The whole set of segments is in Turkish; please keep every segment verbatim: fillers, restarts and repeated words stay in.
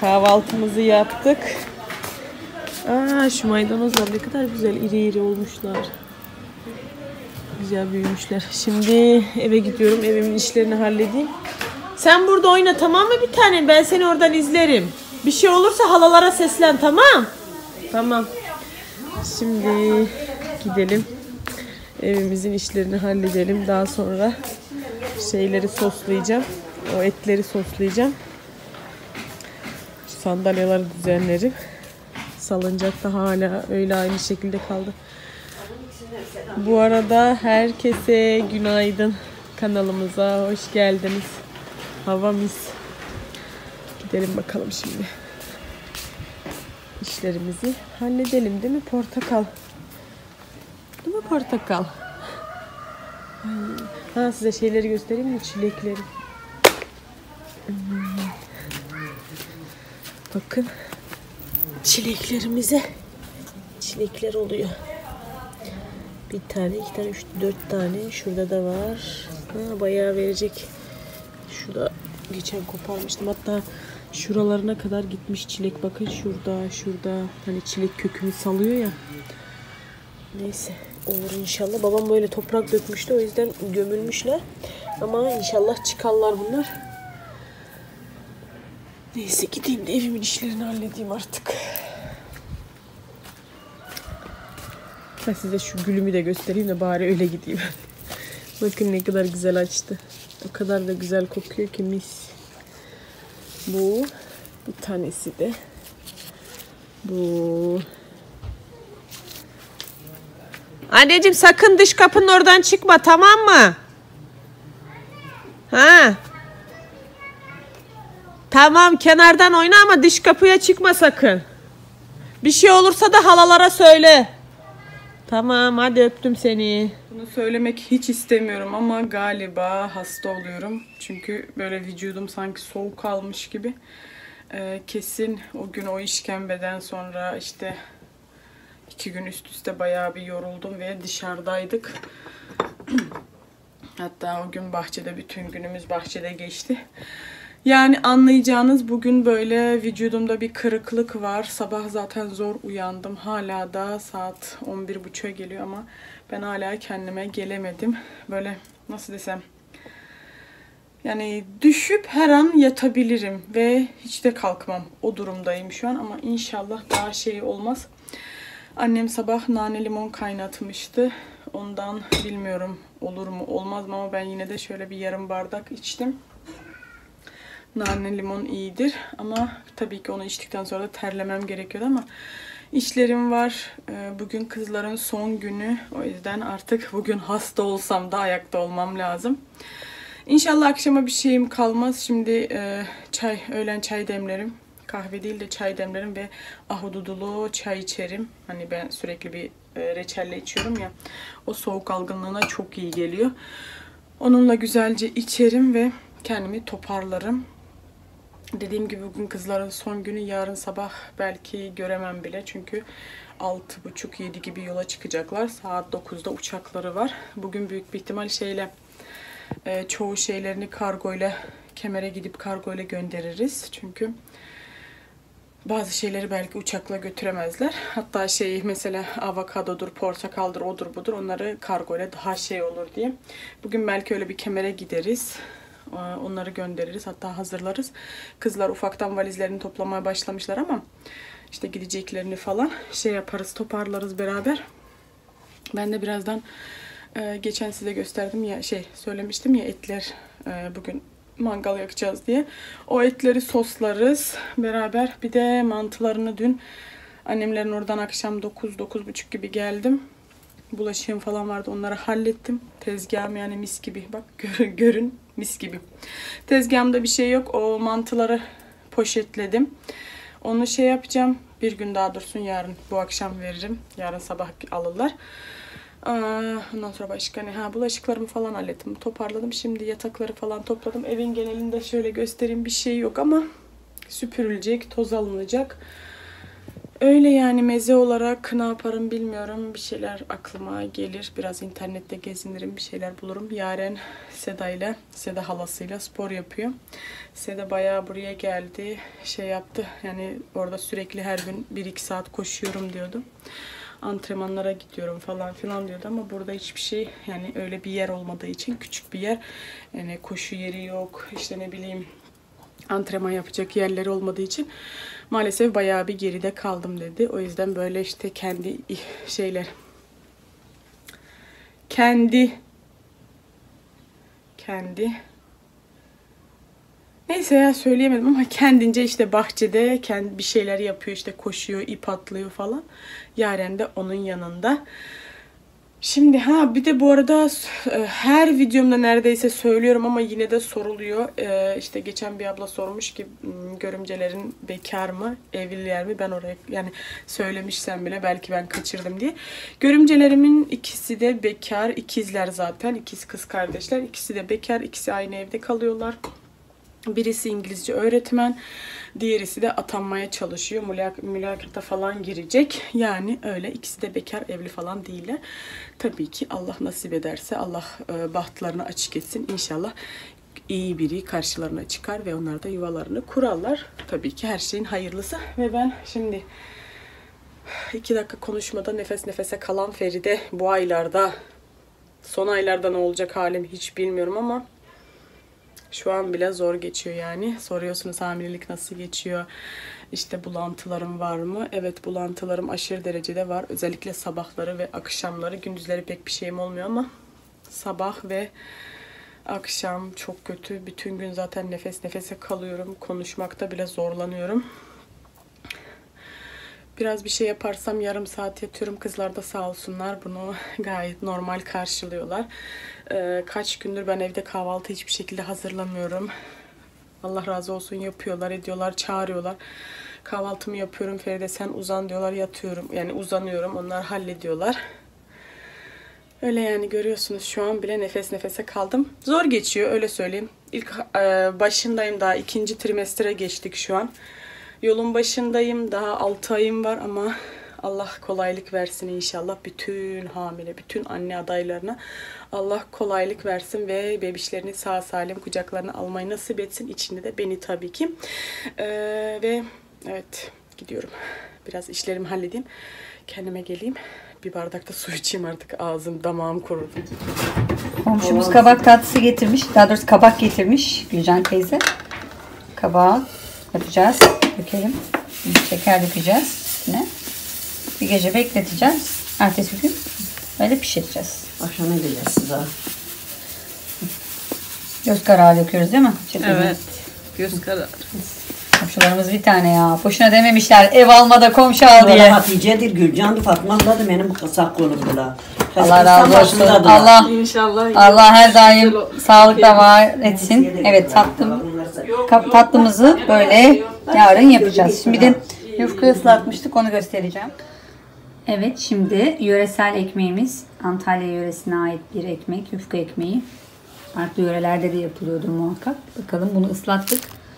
Kahvaltımızı yaptık. Aa, şu maydanozlar ne kadar güzel iri iri olmuşlar. Güzel büyümüşler. Şimdi eve gidiyorum. Evimin işlerini halledeyim. Sen burada oyna, tamam mı bir tane? Ben seni oradan izlerim. Bir şey olursa halalara seslen, tamam? Tamam. Şimdi gidelim. Evimizin işlerini halledelim. Daha sonra şeyleri soslayacağım. O etleri soslayacağım. Sandalyeleri düzenlerim. Salıncak da hala öyle aynı şekilde kaldı. Bu arada herkese günaydın. Kanalımıza hoş geldiniz. Hava mis. Gidelim bakalım şimdi. İşlerimizi halledelim, değil mi portakal? Değil mi portakal? Ha, size şeyleri göstereyim mi? Çilekleri. Hmm. Bakın. Çileklerimize. Çilekler oluyor. Bir tane, iki tane, üç, dört tane. Şurada da var. Ha, bayağı verecek. Şurada geçen koparmıştım. Hatta şuralarına kadar gitmiş çilek. Bakın şurada, şurada. Hani çilek kökünü salıyor ya. Neyse. Olur inşallah. Babam böyle toprak dökmüştü. O yüzden gömülmüşler. Ama inşallah çıkarlar bunlar. Neyse gideyim de evimin işlerini halledeyim artık. Ben size şu gülümü de göstereyim de bari öyle gideyim. Bakın ne kadar güzel açtı. O kadar da güzel kokuyor ki mis. Bu. Bir tanesi de. Bu. Anneciğim sakın dış kapının oradan çıkma, tamam mı? Ha. Tamam, kenardan oyna ama dış kapıya çıkma sakın. Bir şey olursa da halalara söyle. Tamam, hadi öptüm seni. Bunu söylemek hiç istemiyorum ama galiba hasta oluyorum. Çünkü böyle vücudum sanki soğuk kalmış gibi. Ee, kesin o gün o işkembeden sonra işte iki gün üst üste bayağı bir yoruldum ve dışarıdaydık. Hatta o gün bahçede, bütün günümüz bahçede geçti. Yani anlayacağınız bugün böyle vücudumda bir kırıklık var. Sabah zaten zor uyandım. Hala da saat on bir buçuğa geliyor ama ben hala kendime gelemedim. Böyle nasıl desem. Yani düşüp her an yatabilirim ve hiç de kalkmam. O durumdayım şu an ama inşallah daha şey olmaz. Annem sabah nane limon kaynatmıştı. Ondan bilmiyorum olur mu olmaz mı ama ben yine de şöyle bir yarım bardak içtim. Nane limon iyidir ama tabii ki onu içtikten sonra da terlemem gerekiyordu ama işlerim var. Bugün kızların son günü. O yüzden artık bugün hasta olsam da ayakta olmam lazım. İnşallah akşama bir şeyim kalmaz. Şimdi çay, öğlen çay demlerim. Kahve değil de çay demlerim ve ahududulu çay içerim. Hani ben sürekli bir reçelle içiyorum ya. O soğuk algınlığına çok iyi geliyor. Onunla güzelce içerim ve kendimi toparlarım. Dediğim gibi bugün kızların son günü, yarın sabah belki göremem bile. Çünkü altı buçuk yedi gibi yola çıkacaklar. Saat dokuzda uçakları var. Bugün büyük bir ihtimal şeyle e, çoğu şeylerini kargoyla, Kemer'e gidip kargoyla göndeririz. Çünkü bazı şeyleri belki uçakla götüremezler. Hatta şey mesela avokadodur, portakaldır, odur budur, onları kargoyla daha şey olur diye. Bugün belki öyle bir Kemer'e gideriz. Onları göndeririz. Hatta hazırlarız. Kızlar ufaktan valizlerini toplamaya başlamışlar ama işte gideceklerini falan şey yaparız, toparlarız beraber. Ben de birazdan e, geçen size gösterdim ya, şey söylemiştim ya, etler e, bugün mangal yakacağız diye. O etleri soslarız beraber. Bir de mantılarını dün annemlerin oradan akşam dokuz dokuz buçuk gibi geldim. Bulaşığım falan vardı, onları hallettim. Tezgahım yani mis gibi. Bak görün, görün mis gibi. Tezgahımda bir şey yok. O mantıları poşetledim. Onu şey yapacağım. Bir gün daha dursun, yarın bu akşam veririm. Yarın sabah alırlar. Ondan sonra başka ne? Ha, bulaşıklarımı falan hallettim. Toparladım. Şimdi yatakları falan topladım. Evin genelinde şöyle göstereyim, bir şey yok ama süpürülecek, toz alınacak. Öyle yani, meze olarak ne yaparım bilmiyorum. Bir şeyler aklıma gelir. Biraz internette gezinirim, bir şeyler bulurum. Yaren Seda ile, Seda halasıyla spor yapıyor. Seda bayağı buraya geldi. Şey yaptı yani, orada sürekli her gün bir iki saat koşuyorum diyordu. Antrenmanlara gidiyorum falan filan diyordu ama burada hiçbir şey, yani öyle bir yer olmadığı için, küçük bir yer. Yani koşu yeri yok, işte ne bileyim antrenman yapacak yerleri olmadığı için maalesef bayağı bir geride kaldım dedi. O yüzden böyle işte kendi şeyler, kendi kendi neyse ya, söyleyemedim ama kendince işte bahçede kendi bir şeyler yapıyor, işte koşuyor, ip atlıyor falan. Yaren de onun yanında. Şimdi ha bir de bu arada her videomda neredeyse söylüyorum ama yine de soruluyor. Ee, işte geçen bir abla sormuş ki görümcelerin bekar mı, evliler mi? Ben oraya yani söylemişsem bile belki ben kaçırdım diye. Görümcelerimin ikisi de bekar, ikizler zaten, ikiz kız kardeşler. İkisi de bekar, ikisi aynı evde kalıyorlar. Birisi İngilizce öğretmen, diğerisi de atanmaya çalışıyor. Mülak mülakata falan girecek. Yani öyle, ikisi de bekar, evli falan değiller. Tabii ki Allah nasip ederse, Allah e, bahtlarını açık etsin. İnşallah iyi biri karşılarına çıkar ve onlar da yuvalarını kurarlar. Tabii ki her şeyin hayırlısı. Ve ben şimdi iki dakika konuşmada nefes nefese kalan Feride, bu aylarda, son aylarda ne olacak halim hiç bilmiyorum ama şu an bile zor geçiyor yani. Soruyorsunuz hamilelik nasıl geçiyor? İşte bulantılarım var mı? Evet, bulantılarım aşırı derecede var. Özellikle sabahları ve akşamları. Gündüzleri pek bir şeyim olmuyor ama sabah ve akşam çok kötü. Bütün gün zaten nefes nefese kalıyorum. Konuşmakta bile zorlanıyorum. Biraz bir şey yaparsam yarım saat yatıyorum. Kızlar da sağ olsunlar bunu gayet normal karşılıyorlar. Ee, kaç gündür ben evde kahvaltı hiçbir şekilde hazırlamıyorum. Allah razı olsun, yapıyorlar, ediyorlar, çağırıyorlar. Kahvaltımı yapıyorum. Feride sen uzan diyorlar, yatıyorum. Yani uzanıyorum. Onlar hallediyorlar. Öyle yani, görüyorsunuz şu an bile nefes nefese kaldım. Zor geçiyor, öyle söyleyeyim. İlk e, başındayım, daha ikinci trimestre geçtik şu an. Yolun başındayım. Daha altı ayım var ama Allah kolaylık versin inşallah. Bütün hamile, bütün anne adaylarına Allah kolaylık versin ve bebişlerini sağ salim kucaklarına almayı nasip etsin. İçinde de beni tabii ki. Ee, ve evet, gidiyorum. Biraz işlerimi halledeyim. Kendime geleyim. Bir bardak da su içeyim artık. Ağzım damağım kurudu. Komşumuz kabak tatlısı getirmiş. Daha doğrusu kabak getirmiş Gülcan teyze. Kabağı yapacağız. Dökelim. Şeker dökeceğiz üstüne. Bir gece bekleteceğiz. Ertesi gün böyle pişireceğiz. Akşama geleceğiz size. Göz kararı döküyoruz değil mi? Çekilme. Evet. Göz kararı. Komşularımız bir tane ya. Boşuna dememişler ev almada komşu al diye. Hatice'dir, Gülcan'dır, Fatma'dır da benim kısa kolumdular. Allah razı olsun. Allah İnşallah. Allah her daim sağlıkla var etsin. Evet, tatlım, tatlımızı böyle yarın yapacağız. Şimdi de yufka ıslatmıştık, onu göstereceğim. Evet, şimdi yöresel ekmeğimiz, Antalya yöresine ait bir ekmek, yufka ekmeği. Farklı yörelerde de yapılıyordur muhakkak. Bakalım, bunu ıslattık.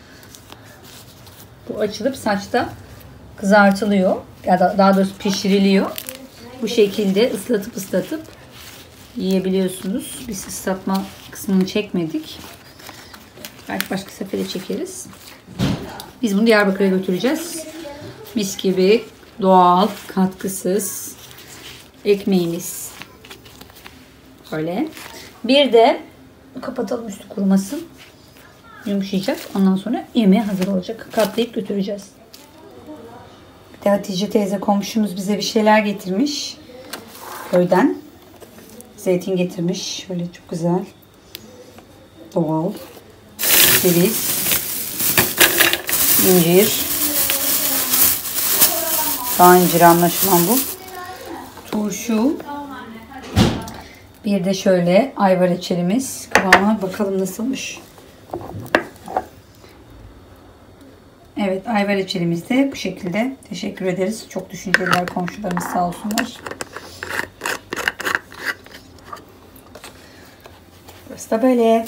Bu açılıp saçta kızartılıyor. Ya da daha doğrusu pişiriliyor. Bu şekilde ıslatıp ıslatıp yiyebiliyorsunuz. Biz ıslatma kısmını çekmedik. Belki başka sefere çekeriz. Biz bunu Diyarbakır'a götüreceğiz. Mis gibi doğal, katkısız ekmeğimiz. Böyle. Bir de kapatalım, üstü kurumasın. Yumuşayacak. Ondan sonra yemeğe hazır olacak. Katlayıp götüreceğiz. Bir de Hatice teyze komşumuz bize bir şeyler getirmiş. Köyden. Zeytin getirmiş. Şöyle çok güzel. Doğal. Ceviz. İncir. Daha incir anlaşılan bu. Turşu. Bir de şöyle ayva reçelimiz. Kıvamına bakalım nasılmış. Evet, ayva reçelimiz de bu şekilde. Teşekkür ederiz. Çok düşünceliler komşularımız, sağ olsunlar. Burası da böyle.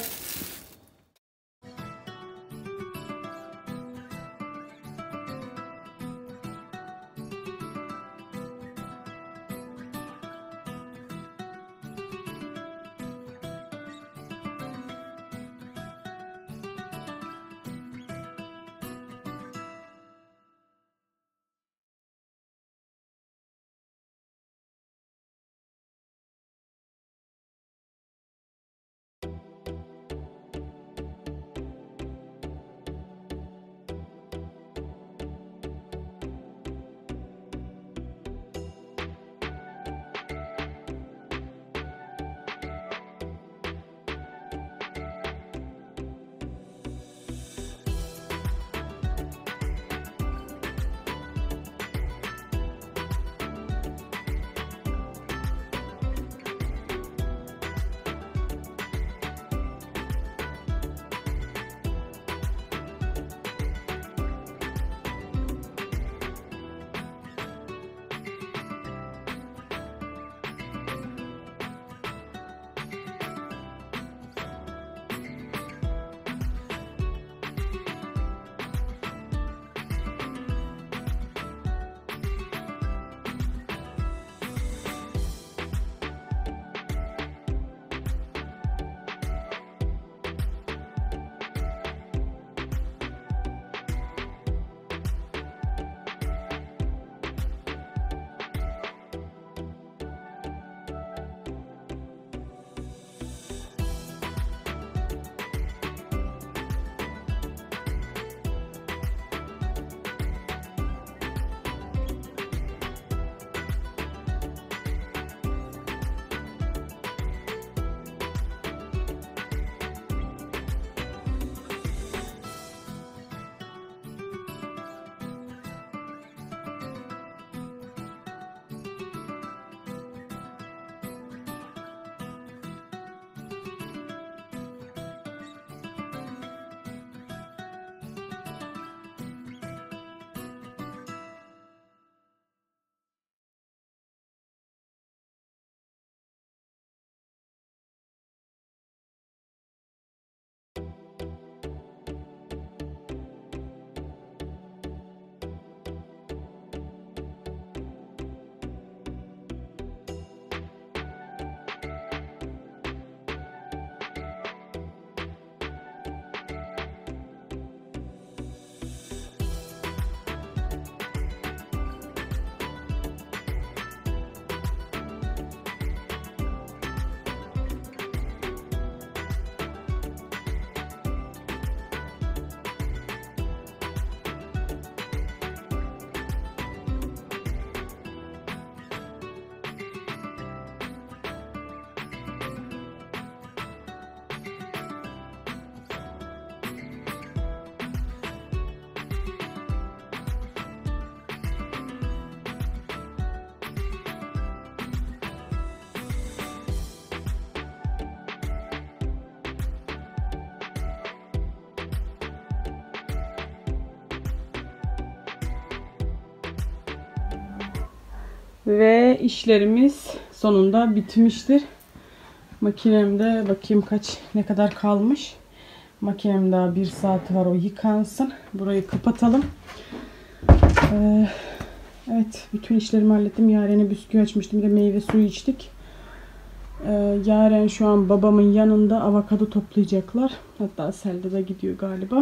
Ve işlerimiz sonunda bitmiştir. Makinemde bakayım kaç ne kadar kalmış. Makinem daha bir saat var, o yıkansın. Burayı kapatalım. Ee, evet, bütün işlerimi hallettim. Yaren'e bisküvi açmıştım. Bir de meyve suyu içtik. Ee, Yaren şu an babamın yanında avokado toplayacaklar. Hatta Selda da gidiyor galiba.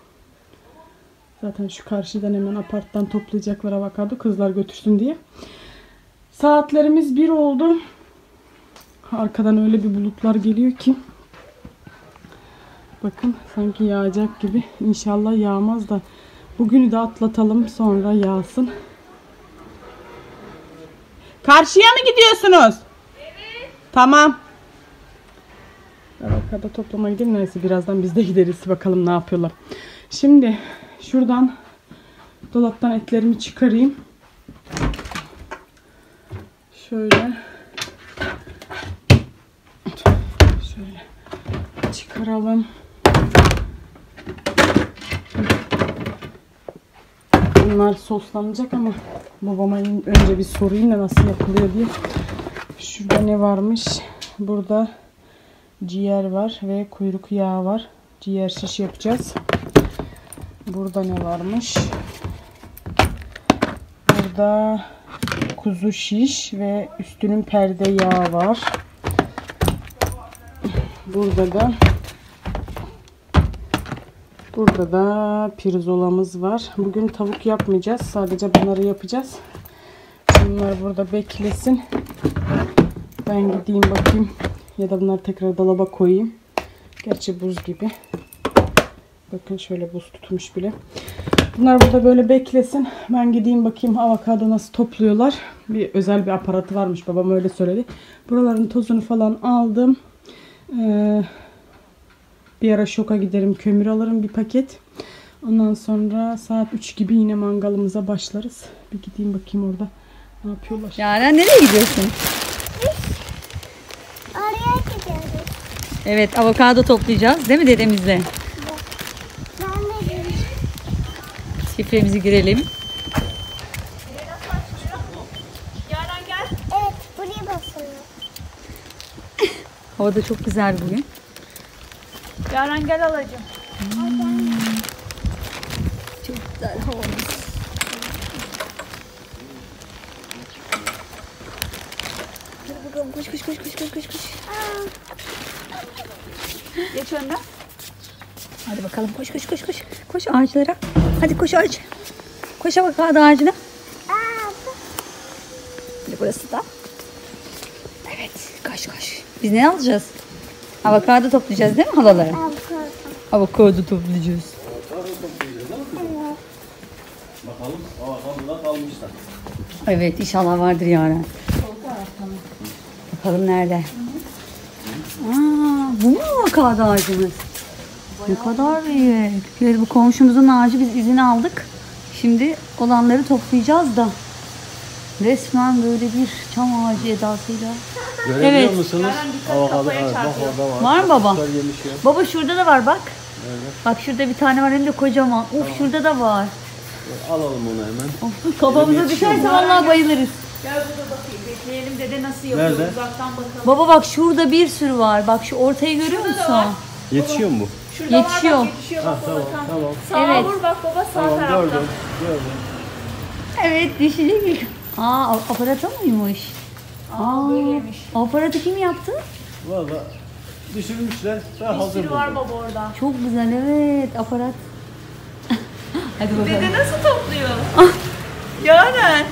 Zaten şu karşıdan hemen aparttan toplayacaklar avokado, kızlar götürsün diye. Saatlerimiz bir oldu. Arkadan öyle bir bulutlar geliyor ki. Bakın sanki yağacak gibi. İnşallah yağmaz da bugünü de atlatalım, sonra yağsın. Karşıya mı gidiyorsunuz? Evet. Tamam. Avokado toplamaya gidelim. Neyse birazdan biz de gideriz. Bakalım ne yapıyorlar. Şimdi şuradan dolaptan etlerimi çıkarayım. Şöyle. Şöyle çıkaralım. Bunlar soslanacak ama babama önce bir sorayım da nasıl yapılıyor diye. Şurada ne varmış? Burada ciğer var ve kuyruk yağı var. Ciğer şiş yapacağız. Burada ne varmış? Burada kuzu şiş ve üstünün perde yağı var. Burada da Burada da pirzolamız var. Bugün tavuk yapmayacağız. Sadece bunları yapacağız. Bunlar burada beklesin. Ben gideyim bakayım. Ya da bunları tekrar dolaba koyayım. Gerçi buz gibi. Bakın şöyle buz tutmuş bile. Bunlar burada böyle beklesin. Ben gideyim bakayım avokado nasıl topluyorlar. Bir özel bir aparatı varmış. Babam öyle söyledi. Buraların tozunu falan aldım. Ee, bir ara şoka giderim. Kömür alırım bir paket. Ondan sonra saat üç gibi yine mangalımıza başlarız. Bir gideyim bakayım orada ne yapıyorlar. Yaren nereye gidiyorsun? Oraya gidiyoruz. Evet, avokado toplayacağız değil mi dedemizle? Ben de geleceğim. Şifremizi girelim. Evet, buraya basıyorum. Hava da çok güzel bugün. Yaren gel alacağım. Hmm. Çok güzel havamız. Hadi bakalım, koş koş koş koş koş koş koş. Geç önden. Hadi bakalım, koş koş koş koş. Koş ağaçlara. Hadi koş ağaç. Koş avokado ağacına. Hadi burası da. Evet, koş koş. Biz ne alacağız? Avokado toplayacağız değil mi halalara? Avokado. Avokado toplayacağız. Bakalım avokadolar kalmışlar. Evet, inşallah vardır Yaren. Bakalım nerede? Aa, bu mu avokado ağacımız? Ne kadar büyük. Evet, bu komşumuzun ağacı, biz izin aldık. Şimdi olanları toplayacağız da. Resmen böyle bir çam ağacı edasıyla. Görebiliyor Evet. musunuz? Avokado evet, bak orada var. Var mı baba? Çocuklar yemiş ya. Baba şurada da var bak. Evet. Bak şurada bir tane var hem de kocaman. Uf şurada da var. Alalım onu hemen. Of, kafamıza düşerse vallahi bayılırız. Gel burada bakayım. Bekleyelim dede nasıl yapıyor. Nerede? Uzaktan bakalım. Baba bak şurada bir sürü var. Bak şu ortayı görüyor musun? Yetişiyor mu bu? Şurada Yetişiyor. var bak yetişiyor. Ha Bak, tamam bak, tamam. Sağa Evet. vur bak baba sağ Tamam tarafta. gördüm. Gördüm. Evet düşecek mi? Aa aparata mıymış? Aa, böyleymiş. Aparatı kim yaptı? Valla düşürmüşler. Ben Bir hazır sürü var buldum. baba orada. Çok güzel evet aparat. Hadi bakalım. Dede nasıl topluyor? Yaren.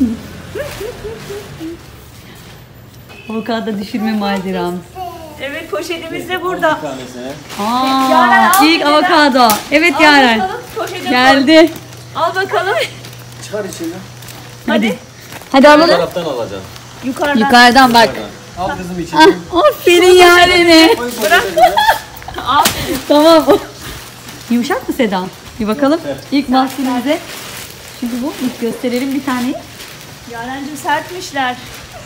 Avokado düşürme maceramız. Evet poşetimiz de burada. Bir tanesine. Aa Yaren, al ilk dededen. avokado. Evet Al Yaren. bakalım, poşete koy. Geldi. Al bakalım. Çıkar içini. Hadi. Hadi Bu alalım. taraftan alacaksın. Yukarıdan. Yukarıdan bak. Al kızım içini. Ah, aferin Yaren'e. Koy poşete. Aferin. Tamam. Yumuşak mı Seda? Bir bakalım. İlk mahsulümüze. Şimdi bu. İlk gösterelim bir taneyi. Yarencim sertmişler.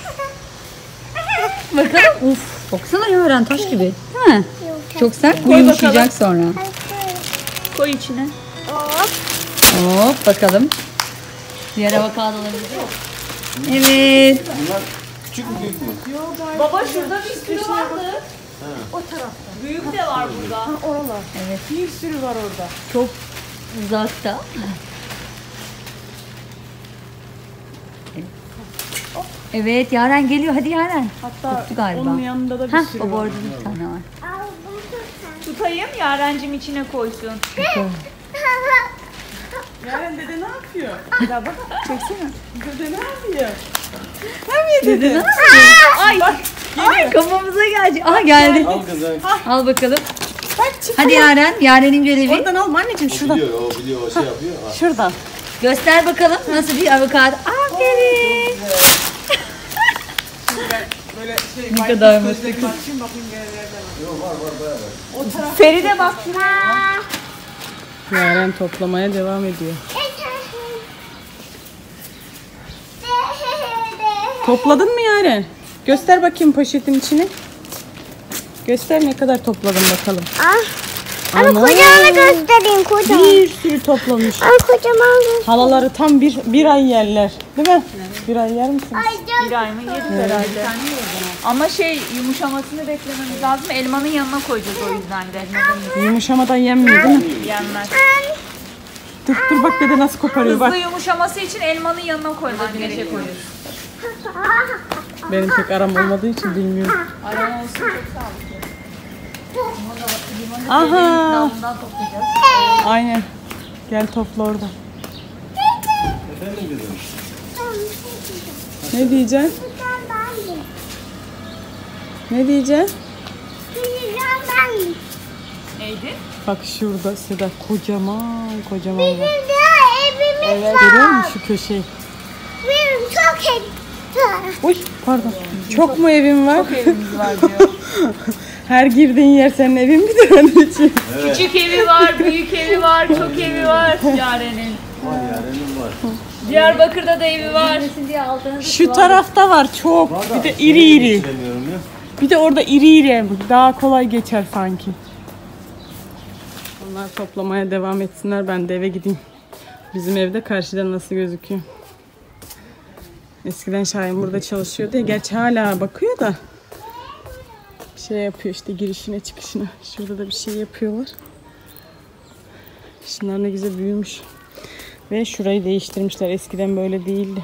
Bakalım. Uf. Baksana Yaren taş gibi. Değil mi? Çok sert. Bu Koy yumuşayacak sonra. Koy içine. Hop bakalım. Diğer avokadolarımızı Evet. Bunlar küçük mü büyük mü? Baba şurada bir sürü vardı. O tarafta. Büyük de var burada. Oralar. Evet. Bir sürü var orada. Çok uzakta. Evet, Yaren geliyor. Hadi Yaren. Hatta Tuttu galiba. onun yanında da bir Hah, sürü o var. orada bir tane var. Al bunu tut sen. Tutayım Yarencim içine koysun. Yaren dede ne yapıyor? Ya bak çeksene. Dede ne yapıyor? Ne yapıyor dede? Ay, ay kafamıza gelecek. Aha geldi. Al kızım. Al bakalım. Bak çık. Hadi Yaren. Yaren'in görevi. Oradan alma anneciğim şuradan. Biliyor, o biliyor, o şey yapıyor. Al. Şuradan. Göster bakalım nasıl bir avokado. Aferin. Böyle şey, Ne kadar mutlu gözlerime açayım bakayım nerelerde var. Feride bak. Yaren toplamaya devam ediyor. Topladın mı Yaren? Göster bakayım poşetin içini. Göster ne kadar topladın bakalım. Ah. Ama kocamanı göstereyim kocaman. Bir sürü toplamış. Ay kocaman göster. Halaları tam bir, bir ay yerler. Değil mi? Bir ay yer misiniz? Ay canım. Bir ay mı yeriz herhalde. Ama şey yumuşamasını beklememiz lazım. Elmanın yanına koyacağız o yüzden de. Yumuşamadan yenmiyor değil mi? Yenmez. Dur dur bak dede nasıl koparıyor bak. Hızlı yumuşaması için elmanın yanına koyman gerekiyor. Benim pek aram olmadığı için bilmiyorum. Arama olsun çok sağlıklı. Aha. Dalından toplayacağız. Aynen. Gel topla orada. Efendim kızım. Ne diyeceksin? Ne diyeceksin? Neydi? Bak şurada Seda kocaman kocaman var. Bizim de evimiz Evet, var. görüyor musun şu köşeyi? Benim çok evim var. Uy pardon. Çok mu evin var? Evimiz var diyor. Her girdiğin yer senin evin mi de onun için? Küçük evi var, büyük evi var, çok evi var Yaren'in. Var yarenim var. Diyarbakır'da da evi var. Şu tarafta var çok. Bir de iri iri. Geçiremiyorum ya. Bir de orada iri iri. Daha kolay geçer sanki. Onlar toplamaya devam etsinler. Ben de eve gideyim. Bizim evde karşıdan nasıl gözüküyor? Eskiden Şahin burada çalışıyordu ya. Gerçi hala bakıyor da. Şey yapıyor işte girişine çıkışına. Şurada da bir şey yapıyorlar. Şunlar ne güzel büyümüş. Ve şurayı değiştirmişler. Eskiden böyle değildi.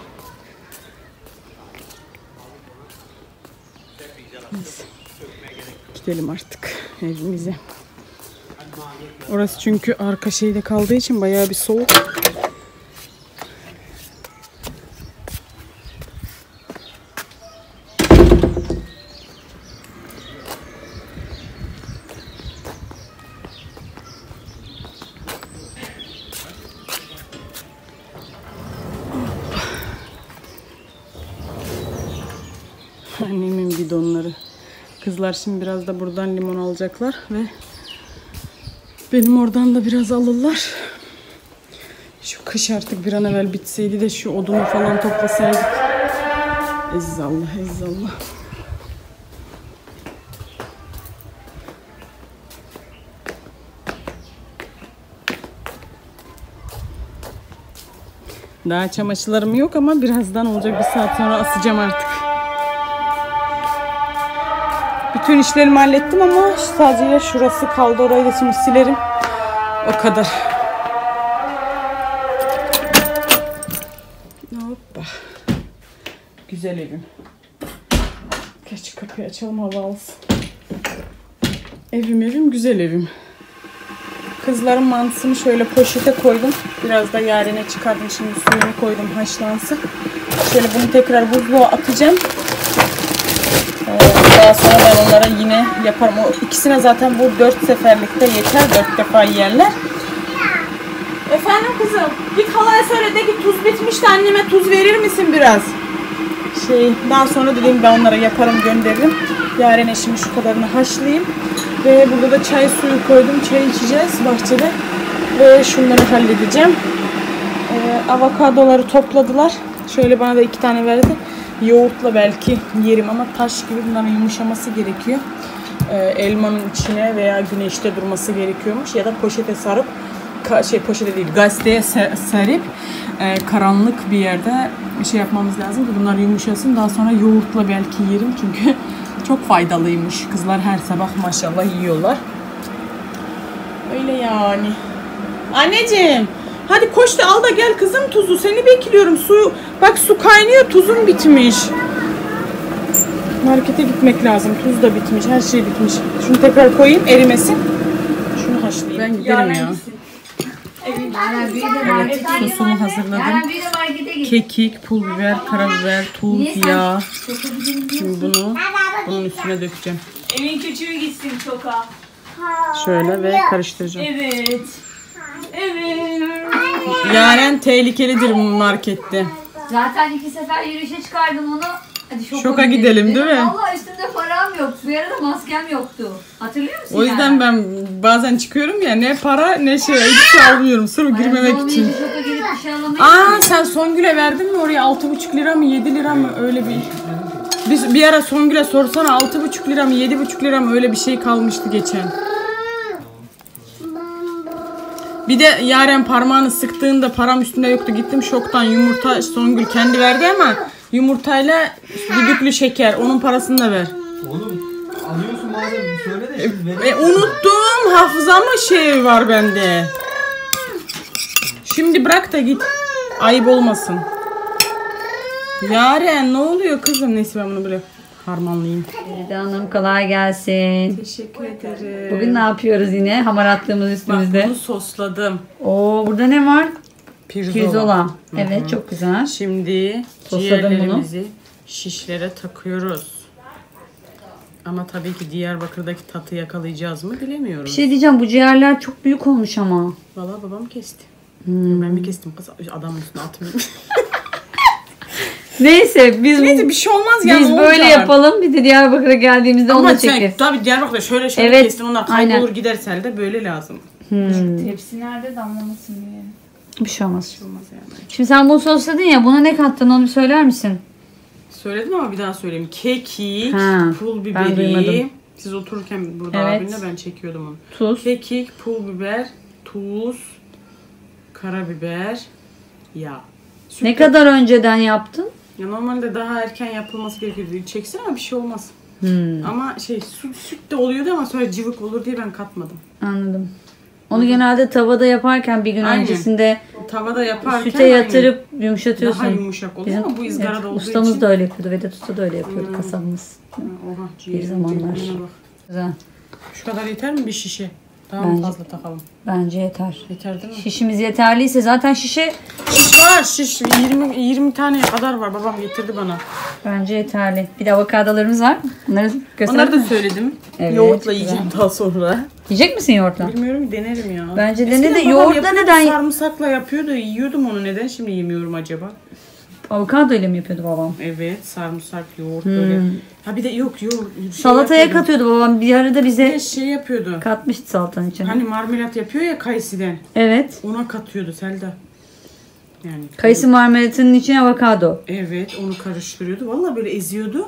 Neyse. Gidelim artık evimize. Orası çünkü arka şeyde kaldığı için bayağı bir soğuk. Annemin bidonları. Kızlar şimdi biraz da buradan limon alacaklar ve benim oradan da biraz alırlar. Şu kış artık bir an evvel bitseydi de şu odunu falan toplasaydık. Ezzallah, ezzallah. Daha çamaşırlarım yok ama birazdan olacak, bir saat sonra asacağım artık. Bütün işlerimi hallettim ama sadece şurası kaldı. Orayı da şimdi silerim. O kadar. Hoppa. Güzel evim. Geç kapıyı açalım, hava alsın. Evim evim güzel evim. Kızların mantısını şöyle poşete koydum. Biraz da Yaren'e çıkardım. Şimdi suyunu koydum haşlansın. Şöyle bunu tekrar buzluğa atacağım. Daha sonra ben onlara yine yaparım. O ikisine zaten bu dört seferlikte yeter. Dört defa yerler. Efendim kızım, git halaya söyle de ki tuz bitmişti, anneme tuz verir misin biraz? Şey, daha sonra dedim ben onlara yaparım, gönderirim. Yaren'e şimdi şu kadarını haşlayayım. Ve burada da çay suyu koydum. Çay içeceğiz bahçede. Ve şunları halledeceğim. Ee, avokadoları topladılar. Şöyle bana da iki tane verdi. Yoğurtla belki yerim ama taş gibi, bunların yumuşaması gerekiyor. Ee, elmanın içine veya güneşte durması gerekiyormuş. Ya da poşete sarıp ka- şey poşete değil gazeteye ser- serip e, karanlık bir yerde bir şey yapmamız lazım ki bunlar yumuşasın. Daha sonra yoğurtla belki yerim çünkü çok faydalıymış. Kızlar her sabah maşallah yiyorlar. Öyle yani. Anneciğim hadi koş da al da gel kızım tuzu. Seni bekliyorum. Su bak su kaynıyor, tuzum bitmiş. Markete gitmek lazım. Tuz da bitmiş. Her şey bitmiş. Şunu tekrar koyayım erimesin. Şunu haşlayayım. Ben giderim ya. Evet, sosumu hazırladım. Kekik, pul biber, karabiber, tuz, yağ. Şimdi bunu bunun üstüne dökeceğim. Evin küçüğü gitsin çoka. Şöyle ve karıştıracağım. Evet. Evet. Yaren tehlikelidir bu markette. Zaten iki sefer yürüyüşe çıkardım onu. Hadi şoka, Şoka gidelim değil mi? Valla üstümde param yoktu. Bir ara da maskem yoktu. Hatırlıyor musun? O yüzden yani? ben bazen çıkıyorum ya ne para ne şey hiç şey almıyorum sırf girmemek için. Şoka girip bir şey alamayız. Aa sen Songül'e verdin mi oraya altı buçuk lira mı yedi lira mı öyle bir bir, bir ara Songül'e sorsana altı buçuk lira mı yedi buçuk lira mı öyle bir şey kalmıştı geçen. Bir de Yaren parmağını sıktığında param üstünde yoktu. Gittim şoktan yumurta Songül kendi verdi ama yumurtayla düdüklü şeker. Onun parasını da ver. Oğlum alıyorsun madem söyle de şimdi ver. E, unuttum. Hafızama şey var bende. Şimdi bırak da git. Ayıp olmasın. Yaren ne oluyor kızım? Neyse ben bunu böyle harmanlayayım. Feride Hanım kolay gelsin. Teşekkür ederim. Bugün ne yapıyoruz yine? Hamaratlığımız Bak üstümüzde. bunu sosladım. Oo burada ne var? Pirzola. Pirzola. Evet çok güzel. Şimdi Sosladım ciğerlerimizi şişlere takıyoruz. Ama tabii ki Diyarbakır'daki tatı yakalayacağız mı bilemiyorum. Bir şey diyeceğim bu ciğerler çok büyük olmuş ama. Valla babam kesti. Hmm. Ben mi kestim kız adamın üstüne atmayayım. Neyse biz Neyse bir şey olmaz ya. biz ne böyle olacak? yapalım. Bir de Diyarbakır'a geldiğimizde onu Ama da sen çekeriz. tabii Diyarbakır'da şöyle şöyle Evet, kestim onlar kaybolur aynen. gider selde böyle lazım. Tepsi nerede damlamasın diye. Bir şey olmaz. Olmaz yani. Şimdi sen bunu sosladın ya buna ne kattın onu bir söyler misin? Söyledim ama bir daha söyleyeyim. Kekik, Ha, pul ben duymadım. biberi. Siz otururken burada Evet. abinle ben çekiyordum onu. Tuz. Kekik, pul biber, tuz, karabiber, yağ. Süt Ne de- kadar önceden yaptın? Ya normalde daha erken yapılması gerekiyordu. Çeksin ama bir şey olmaz. Hmm, Ama şey süt, süt de oluyordu ama sonra cıvık olur diye ben katmadım. anladım. Onu genelde tavada yaparken bir gün Aynen. öncesinde Tavada yaparken süte yatırıp yumuşatıyorsun. daha yumuşak oluyor ama bu ızgarada evet, olduğu ustamız için. da öyle yapıyordu. Vedat Usta da öyle yapıyordu kasabımız. Oha, Bir ciğerin zamanlar. büyüklüğüne bak. Güzel. Şu kadar yeter mi bir şişe? Daha mı Bence- fazla takalım? Bence yeter. Yeter değil mi? Şişimiz yeterliyse zaten şişe Şiş var şiş. yirmi, yirmi tane kadar var. Babam getirdi bana. bence yeterli. Bir de avokadolarımız var. Bunları göster. Onları da söyledim. Evet, Yoğurtla güzel. yiyeceğim daha sonra. Yiyecek misin yoğurtla? Bilmiyorum denerim ya. Bence dene Eskiden de babam yoğurtla yapıyordu, neden- sarımsakla yapıyordu. Yiyordum onu. Neden şimdi yemiyorum acaba? Avokado ile mi yapıyordu babam? Evet sarımsak, yoğurt böyle. Ha bir de yok yoğurt. Şey Salataya yapıyordu. katıyordu babam. Bir arada Bir de bize şey yapıyordu. katmıştı salatanın içine. Hani marmelat yapıyor ya kayısiden. Evet. Ona katıyordu Selda. Yani. Kayısı marmelatının içine avokado. Evet onu karıştırıyordu. Vallahi böyle eziyordu.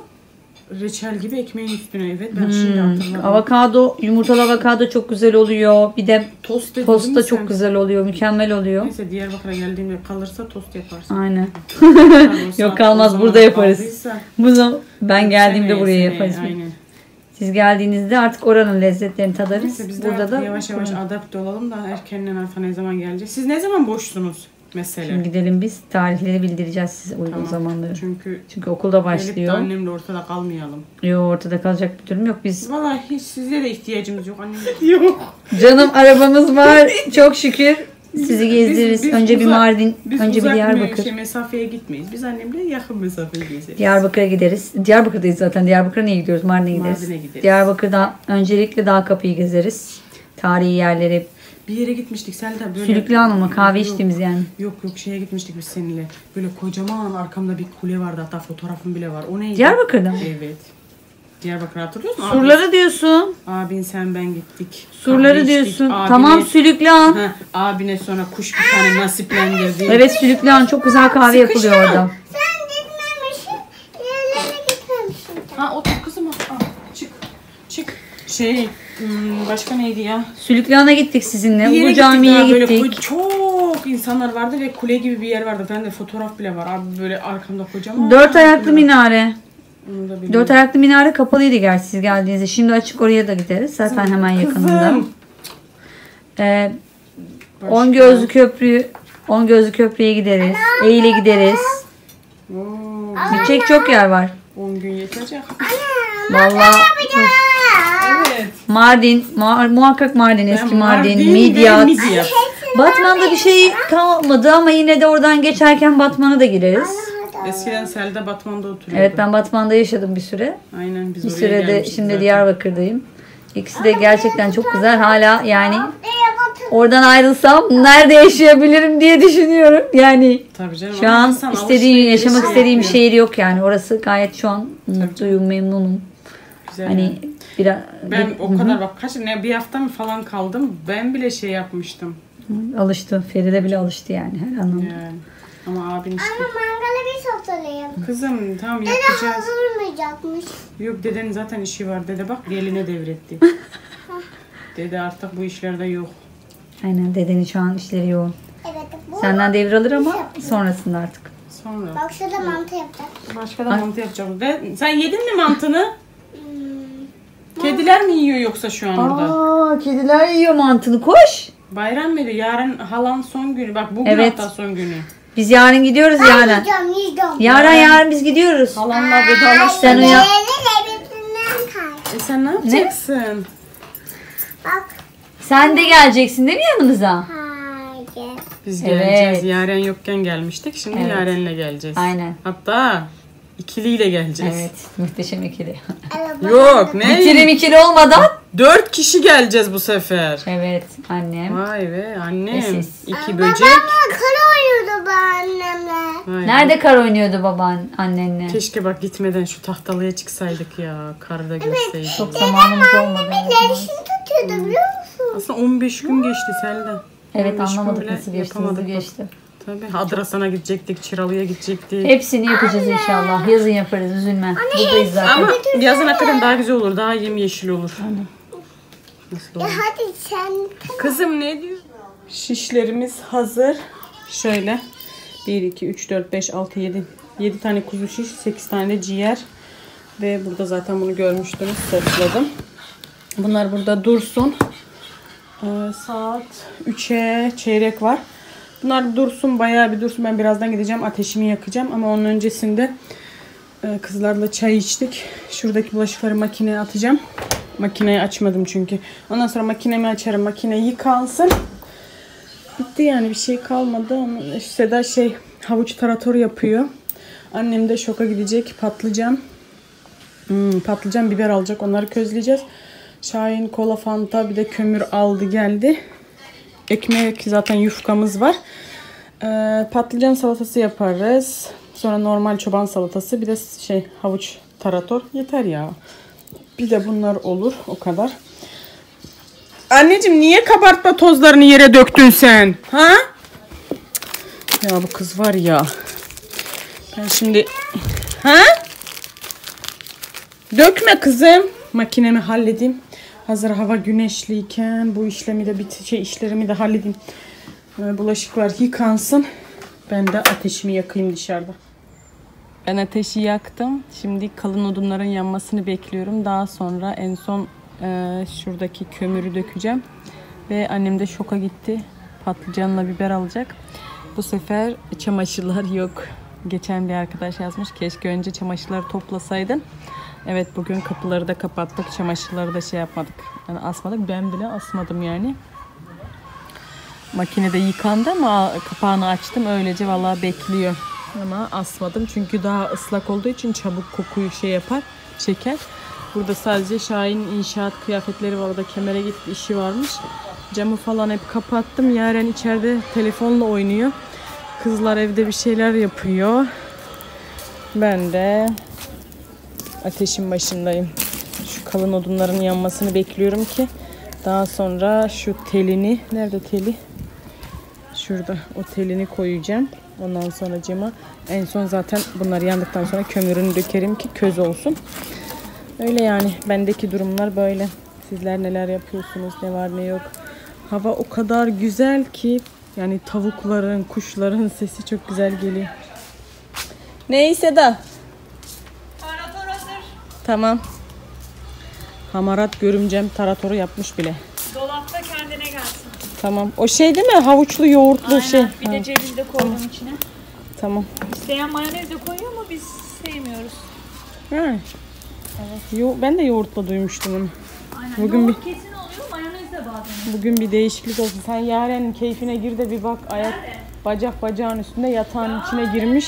Reçel gibi ekmeğin üstüne. Evet ben şimdi hatırladım. Avokado, yumurtalı avokado çok güzel oluyor. Bir de Tost dedin tost değil da mi çok sen? güzel oluyor. Mükemmel oluyor. Neyse Diyarbakır'a geldiğimde kalırsa tost yaparsın. Aynen. Tabii o saat- Yok kalmaz o zaman burada yaparız. kaldıysa- Bunu ben geldiğimde Seneye, buraya seneye, yaparız. Aynen. Siz geldiğinizde artık oranın lezzetlerini tadarız. Neyse biz de Burada artık da yavaş yavaş kurun. adapte olalım da erkenden artık ne zaman gelecek. Siz ne zaman boşsunuz mesela? Şimdi gidelim biz. Tarihleri bildireceğiz size uygun Tamam. zamanları. Çünkü Çünkü okulda gelip de başlıyor. annemle ortada kalmayalım. Yok ortada kalacak bir durum yok. Biz Vallahi hiç size de ihtiyacımız yok annem. Yok. canım arabamız var. Çok şükür. Sizi gezdiririz. Biz- biz önce bir uzak- Mardin, Biz önce bir uzak Diyarbakır. Şey, mesafeye gitmeyiz. Biz annemle yakın mesafeye gezeriz. Diyarbakır'a gideriz. Diyarbakır'dayız zaten. Diyarbakır'a niye gidiyoruz? Mardin'e gideriz. Mardin'e gideriz. Diyarbakır'da öncelikle Dağkapı'yı gezeriz. Tarihi yerleri. Bir yere gitmiştik Selda böyle. Sülüklü Hanım'a kahve Yok, içtiğimiz yani. Yok yok şeye gitmiştik biz seninle. Böyle kocaman arkamda bir kule vardı hatta fotoğrafım bile var. O neydi? Diyarbakır'da mı? Evet. Diyarbakır hatırlıyor musun? Surları diyorsun. Abin, abin sen ben gittik. Surları Kahve içtik. diyorsun. Abine- Tamam Sülüklü Han. Ha, abine sonra kuş bir tane nasiplendirdi. Evet Sülüklü Han çok güzel kahve yapılıyor Sıkıştı orada. mı? Sen gitmemişsin. Yerlerine gitmemişsin. Ha otur kızım. Al, çık. Çık. Şey başka neydi ya? Sülüklühan'a gittik sizinle. Bir yere Ulu Cami'ye gittik. Böyle gittik. çok insanlar vardı ve kule gibi bir yer vardı. Ben de fotoğraf bile var. Abi böyle arkamda kocaman. Dört ayaklı minare. Onu da bilmiyorum. Dört ayaklı minare kapalıydı gerçi siz geldiğinizde. Şimdi açık, oraya da gideriz. Zaten hemen yakınında. Kızım. Ee, on gözlü köprü, on gözlü köprüye gideriz. Eğil'e gideriz. Oo, Gidecek çok yer var. on gün yetecek. Vallahi Evet. Mardin, mu- muhakkak Mardin, eski Ben Mardin, Mardin ve Midyat. Midyat. Batman'da bir şey kalmadı ama yine de oradan geçerken Batman'a da gireriz. Eskiden Selda Batman'da oturuyordu. Evet, ben Batman'da yaşadım bir süre. Aynen biz Bir oraya sürede gelmiştik şimdi zaten. Diyarbakır'dayım. İkisi de gerçekten çok güzel. Hala yani oradan ayrılsam nerede yaşayabilirim diye düşünüyorum. Yani Tabii canım. şu ama an insan istediğim, alışverişi yaşamak şey istediğim bir yapıyor. şehir yok yani. Orası gayet şu an mutluyum, memnunum. Güzel Hani yani. biraz Ben bir- o kadar bak kaç ne bir hafta mı falan kaldım. Ben bile şey yapmıştım. alıştı. Feride bile alıştı yani her anlamda. Yani. Ama abin işte. Mangalı bir sofralayalım. Kızım tamam Dede yapacağız. hazırlamayacakmış. Yok dedenin zaten işi var. Dede bak geline devretti. Dede artık bu işlerde yok. Aynen, dedenin şu an işleri yoğun. Evet bu. Senden devralır ama sonrasında artık. Sonra. Bak şurada mantı yapacak. Başka da mantı yapacağım. De, sen yedin mi mantını? Kediler mi yiyor yoksa şu an orada? Aa, kediler yiyor mantını. Koş. Bayram mıydı? Yarın halan son günü. Bak bugün Evet. hatta son günü. Biz yarın gidiyoruz yarın. Yiyeceğim yiyeceğim. Yarın yarın biz gidiyoruz. Halanla vedalaş. Sen uyan. Levretinden kay. E sen ne yapacaksın? Bak. Sen de geleceksin değil mi yanımıza? Hayır. Biz Evet. geleceğiz. Yaren yokken gelmiştik. Şimdi Evet. Yaren'le geleceğiz. Aynen. Hatta ikiliyle geleceğiz. Evet, muhteşem ikili. Evet, Yok ne? Bitirim ikili olmadan. Dört kişi geleceğiz bu sefer. Evet, annem. Vay be annem. Ve siz. İki böcek. Babam kar oynuyordu bu annemle. Vay Nerede be. kar oynuyordu baban annenle? Keşke bak gitmeden şu tahtalıya çıksaydık ya. Karda görseydik. Çok zamanımız olmadı. Levrişini tutuyordu biliyor musun? Aslında on beş gün geçti Selda. Evet, on beş gün anlamadık bile nasıl geçti, hızlı yapamadık bak. geçti. Tabii. Adrasan'a gidecektik, Çıralı'ya gidecektik. Hepsini yapacağız inşallah. Yazın yaparız, üzülme. Buradayız zaten. Ama yazın hakikaten daha güzel olur. Daha yemyeşil olur. Nasıl Ya olur? hadi sen. Kızım ne diyor? Şişlerimiz hazır. Şöyle. bir, iki, üç, dört, beş, altı, yedi. yedi tane kuzu şiş, sekiz tane de ciğer. Ve burada zaten bunu görmüştünüz. Sosladım. Bunlar burada dursun. Ee, saat üçe çeyrek var. Bunlar dursun, bayağı bir dursun. Ben birazdan gideceğim, ateşimi yakacağım. Ama onun öncesinde e, kızlarla çay içtik. Şuradaki bulaşıkları makineye atacağım. Makineyi açmadım çünkü. Ondan sonra makinemi açarım. Makine yıkansın. Bitti yani, bir şey kalmadı. Onun, Seda şey havuç tarator yapıyor. Annem de şoka gidecek. Patlıcan. Hmm, patlıcan biber alacak. Onları közleyeceğiz. Şahin kola, fanta, bir de kömür aldı geldi. Ekmek, zaten yufkamız var. Ee, patlıcan salatası yaparız. Sonra normal çoban salatası. Bir de şey havuç tarator. Yeter ya. Bir de bunlar olur. O kadar. Anneciğim niye kabartma tozlarını yere döktün sen? Ha? Ya bu kız var ya. Ben şimdi... Ha? Dökme kızım. Makinemi halledeyim. Hazır hava güneşliyken bu işlemi de bit şey işlerimi de halledeyim. Bulaşıklar yıkansın. Ben de ateşimi yakayım dışarıda. Ben ateşi yaktım. Şimdi kalın odunların yanmasını bekliyorum. Daha sonra en son e, şuradaki kömürü dökeceğim. Ve annem de şoka gitti. Patlıcanla biber alacak. Bu sefer çamaşırlar yok. Geçen bir arkadaş yazmış. Keşke önce çamaşırları toplasaydın. Evet, bugün kapıları da kapattık. Çamaşırları da şey yapmadık. Yani asmadık. Ben bile asmadım yani. Makinede yıkandı ama kapağını açtım. Öylece vallahi bekliyor. Ama asmadım. Çünkü daha ıslak olduğu için çabuk kokuyu şey yapar. Çeker. Burada sadece Şahin inşaat kıyafetleri var. Orada kemere gitti. İşi varmış. Camı falan hep kapattım. Yaren içeride telefonla oynuyor. Kızlar evde bir şeyler yapıyor. Ben de ateşin başındayım. Şu kalın odunların yanmasını bekliyorum ki daha sonra şu telini, nerede teli? Şurada, o telini koyacağım. Ondan sonra cama en son zaten bunlar yandıktan sonra kömürünü dökerim ki köz olsun. Öyle yani, bendeki durumlar böyle. Sizler neler yapıyorsunuz? Ne var ne yok? Hava o kadar güzel ki yani tavukların, kuşların sesi çok güzel geliyor. Neyse de. Tarator hazır. Tamam. Hamarat görümcem taratoru yapmış bile. Dolapta kendine gelsin. Tamam. O şey değil mi? Havuçlu yoğurtlu Aynen. şey. Bir Ha, de ceviz de koydum içine. tamam. İsteyen mayonez de koyuyor ama biz sevmiyoruz. Ha. Evet. Yo, ben de yoğurtla duymuştum onu. Aynen. Bugün Yoğurt kesin oluyor, mayonez de bazen. Bugün bir değişiklik olsun. Sen Yaren'in keyfine gir de bir bak. Ayak, bacak bacağın üstünde yatağın içine girmiş.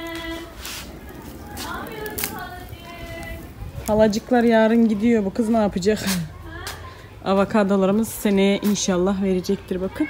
Halacıklar yarın gidiyor. Bu kız ne yapacak? Avokadolarımız seneye inşallah verecektir bakın.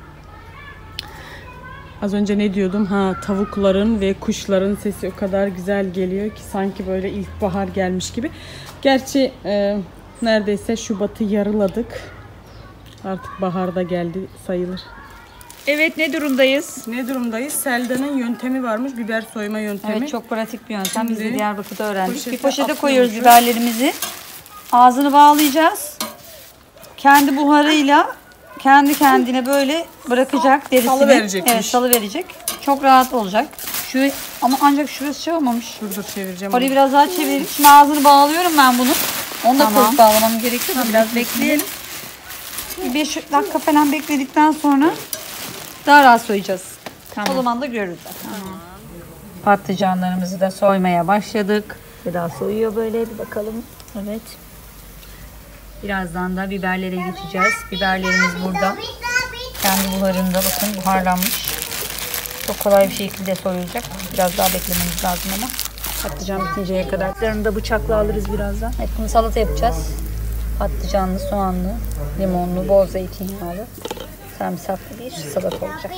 Az önce ne diyordum? Ha, tavukların ve kuşların sesi o kadar güzel geliyor ki sanki böyle ilkbahar gelmiş gibi. Gerçi e, neredeyse Şubat'ı yarıladık. Artık baharda geldi sayılır. Evet, ne durumdayız? Ne durumdayız? Selda'nın yöntemi varmış. Biber soyma yöntemi. Evet, çok pratik bir yöntem. Biz de Şimdi Diyarbakır'da öğrendik. poşete Bir poşete atıyormuşuz. koyuyoruz biberlerimizi. Ağzını bağlayacağız. Kendi buharıyla kendi kendine böyle bırakacak derisini. Salı verecekmiş. Evet, salı verecek. Çok rahat olacak. Şu ama ancak şurası şey olmamış. Dur dur çevireceğim. Orayı onu. biraz daha çevirelim. Şimdi ağzını bağlıyorum ben bunu. Onu da Tamam. koyup bağlamam gerekiyor da biraz bekleyelim. Bir beş dakika falan bekledikten sonra daha rahat soyacağız. Tamam. O zaman da görürüz zaten. Patlıcanlarımızı da soymaya başladık. Seda soyuyor böyle, bir bakalım. Evet. Birazdan da biberlere geçeceğiz. Biberlerimiz burada. Kendi buharında bakın, buharlanmış. Çok kolay bir şekilde soyulacak. Biraz daha beklememiz lazım ama. Patlıcan bitinceye kadar. Patlıcanını da bıçakla alırız birazdan. Evet, bunu salata yapacağız. Patlıcanlı, soğanlı, limonlu, bol zeytinyağlı, sarımsaklı bir salata olacak.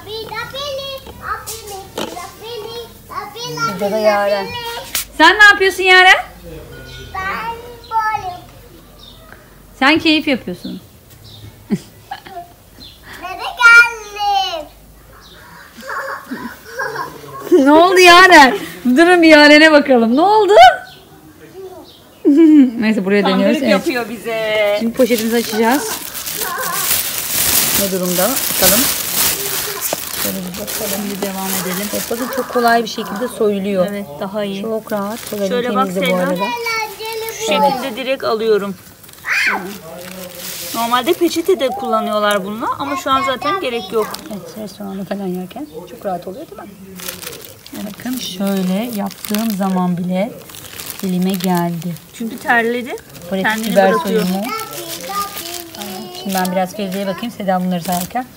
Burada da Yaren. Sen ne yapıyorsun Yaren? Ben böyle. Sen keyif yapıyorsun. Nereye geldim? Ne oldu Yaren? Durun bir Yaren'e bakalım. Ne oldu? Neyse, buraya dönüyoruz. Kandırık Evet. yapıyor bize. Şimdi poşetimizi açacağız. Ne durumda? Bakalım. Şöyle bir bakalım, bir devam edelim. Evet, bakın çok kolay bir şekilde soyuluyor. Evet, daha iyi. Çok rahat. Şöyle, Şöyle bak bu Selma. arada. Şu şekilde direkt alıyorum. Normalde peçete de kullanıyorlar bununla ama şu an zaten gerek yok. Evet, restoranda falan yerken çok rahat oluyor değil mi? Bakın şöyle yaptığım zaman bile elime geldi. Çünkü terledi. Pratik Kendini biber bırakıyor. soyumu. Şimdi ben biraz Feride'ye bakayım Seda bunları sayarken.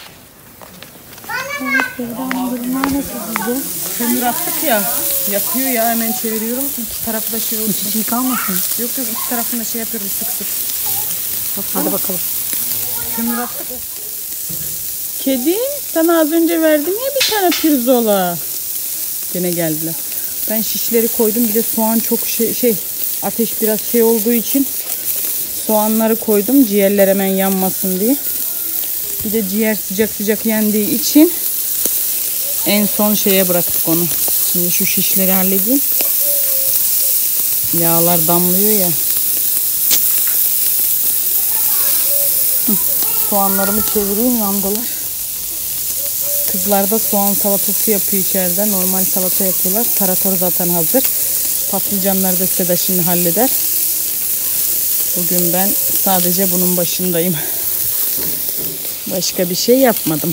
Evet, Feride bunlar nasıl sizce? Kömür attık ya. Yakıyor ya, hemen çeviriyorum. İki tarafı da şey olsun. Hiç şey kalmasın. Yok yok, iki tarafını da şey yapıyorum sık sık. Hadi bakalım. Kömür attık. Kedi, sana az önce verdim ya bir tane pirzola. Gene geldiler. Ben şişleri koydum. Bir de soğan çok şey, şey ateş biraz şey olduğu için soğanları koydum. Ciğerler hemen yanmasın diye. Bir de ciğer sıcak sıcak yendiği için en son şeye bıraktık onu. Şimdi şu şişleri halledeyim. Yağlar damlıyor ya. Hı, soğanlarımı çevireyim, yandılar. Kızlar da soğan salatası yapıyor içeride. Normal salata yapıyorlar. Tarator zaten hazır. Patlıcanları da Seda şimdi halleder. Bugün ben sadece bunun başındayım. Başka bir şey yapmadım.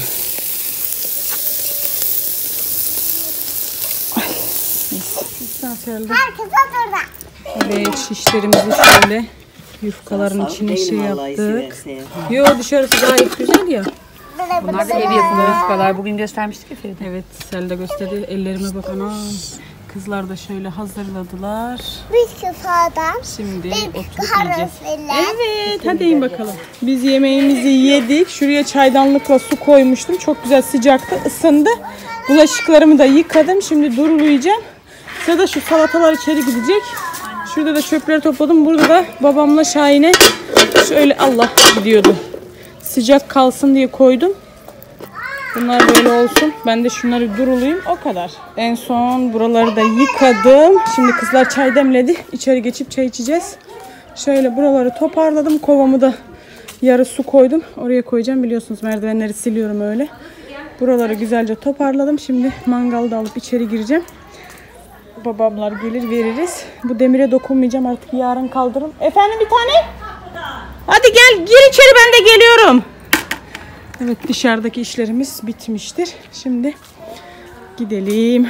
Ay, neyse. Herkes oturdu. Evet, şişlerimizi şöyle yufkaların içine şey yaptık. Yo, dışarısı gayet güzel ya. Bunlar da ev yapımı yufkalar. Bugün göstermiştik ya Feride. Evet, Selda gösterdi. Ellerime bak anam. Kızlar da şöyle hazırladılar. Biz sıradan Şimdi bir oturup yiyeceğiz. karoseler. Evet, hadi yiyin bakalım. Biz yemeğimizi yedik. Şuraya çaydanlıkla su koymuştum. Çok güzel sıcaktı, ısındı. Bulaşıklarımı da yıkadım. Şimdi durulayacağım. Sıra şu salatalar içeri gidecek. Şurada da çöpleri topladım. Burada da babamla Şahin'e şöyle Allah gidiyordu. Sıcak kalsın diye koydum. Bunlar böyle olsun. Ben de şunları durulayım. O kadar. En son buraları da yıkadım. Şimdi kızlar çay demledi. İçeri geçip çay içeceğiz. Şöyle buraları toparladım. Kovamı da yarı su koydum. Oraya koyacağım. Biliyorsunuz merdivenleri siliyorum öyle. Buraları güzelce toparladım. Şimdi mangalı da alıp içeri gireceğim. Babamlar gelir veririz. Bu demire dokunmayacağım artık, yarın kaldırın. Efendim bir tane? Hadi gel gir içeri, ben de geliyorum. Evet, dışarıdaki işlerimiz bitmiştir. Şimdi gidelim.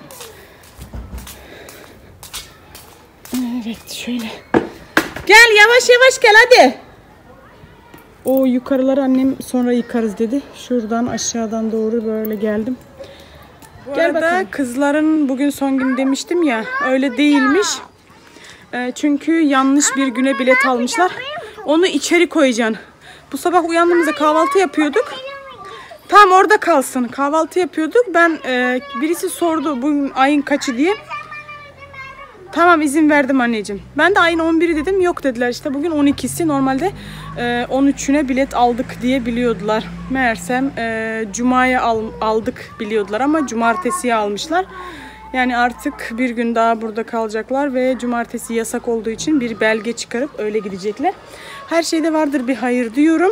Evet şöyle. Gel yavaş yavaş gel hadi. O yukarıları annem sonra yıkarız dedi. Şuradan aşağıdan doğru böyle geldim. Bu Gel bakalım. Kızların bugün son gün demiştim ya, öyle değilmiş. E, çünkü yanlış bir güne bilet almışlar. Onu içeri koyacaksın. Bu sabah uyandığımızda kahvaltı yapıyorduk. Tam orada kalsın. Kahvaltı yapıyorduk. Ben e, birisi sordu bugün ayın kaçı diye. Tamam izin verdim anneciğim. Ben de ayın on biri dedim. Yok dediler işte bugün on ikisi. Normalde e, on üçüne bilet aldık diye biliyordular. Meğersem e, Cuma'ya al, aldık biliyordular ama Cumartesi'ye almışlar. Yani artık bir gün daha burada kalacaklar ve Cumartesi yasak olduğu için bir belge çıkarıp öyle gidecekler. Her şeyde vardır bir hayır diyorum.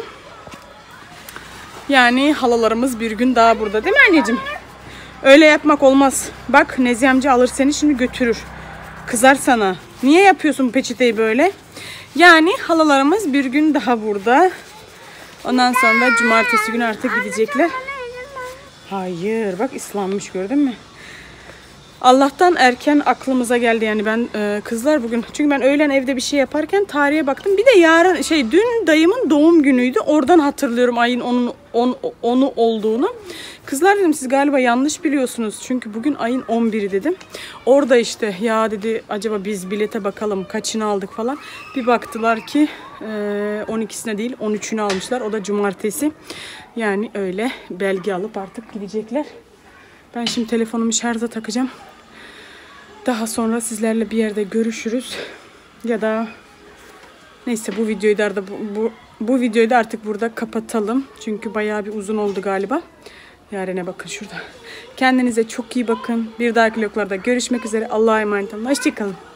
Yani halalarımız bir gün daha burada değil mi anneciğim? Öyle yapmak olmaz. Bak Nezihe amca alır seni şimdi götürür. Kızar sana. Niye yapıyorsun bu peçeteyi böyle? Yani halalarımız bir gün daha burada. Ondan sonra Cumartesi günü artık gidecekler. Hayır bak ıslanmış, gördün mü? Allah'tan erken aklımıza geldi yani ben e, kızlar bugün. Çünkü ben öğlen evde bir şey yaparken tarihe baktım. Bir de yarın şey dün dayımın doğum günüydü. Oradan hatırlıyorum ayın onun on, onu olduğunu. Kızlar dedim siz galiba yanlış biliyorsunuz. Çünkü bugün ayın on biri dedim. Orada işte ya dedi acaba biz bilete bakalım kaçını aldık falan. Bir baktılar ki e, on ikisine değil on üçüne almışlar. O da Cumartesi. Yani öyle belge alıp artık gidecekler. Ben şimdi telefonumu şarja takacağım. Daha sonra sizlerle bir yerde görüşürüz. Ya da neyse bu videoyu da bu, bu, bu videoyu da artık burada kapatalım. Çünkü bayağı bir uzun oldu galiba. Yarene bakın şurada. Kendinize çok iyi bakın. Bir dahaki vloglarda görüşmek üzere. Allah'a emanet olun. Hoşçakalın.